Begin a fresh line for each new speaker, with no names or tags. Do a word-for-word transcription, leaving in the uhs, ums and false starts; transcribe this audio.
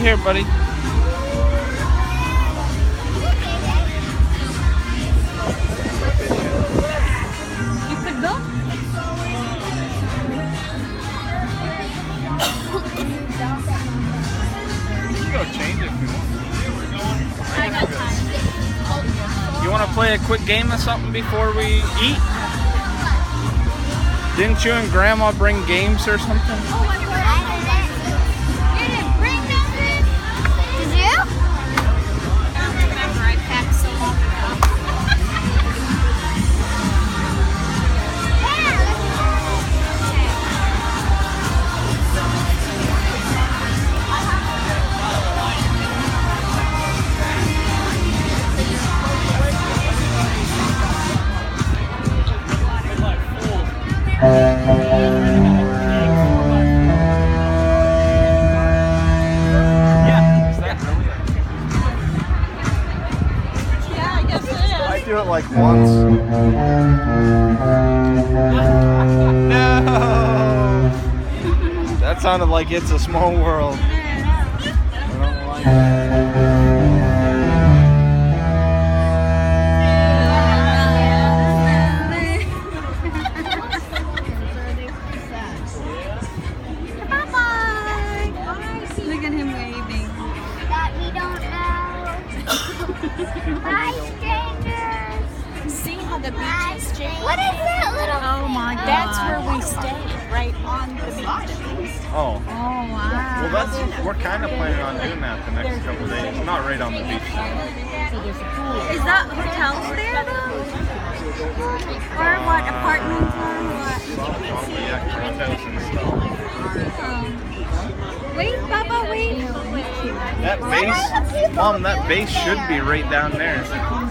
here, buddy.
You could go.
We can go change it if we want.
I got time.
You want to play a quick game or something before we eat? Didn't you and Grandma bring games or something?
Oh, what do you didn't bring nothing? Did you? I don't remember. I packed so long ago.
Yeah. Is that really?
Yeah, I guess it is.
I do it like once. No. That sounded like It's a Small World. I don't like it.
Look at him waving.
That we don't know. Hi, strangers.
See how the beach is changing?
What is that little?
Oh my god.
That's where we stayed, right on the beach.
Oh.
Oh wow.
Well, that's we're kind of planning on doing that the next couple of days. Not right on the beach.
Is that hotels there though? Or what? Apartments or what?
Probably, yeah, condos and stuff.
Um, wait, Papa, wait.
That base, Mom, that base should be right down there.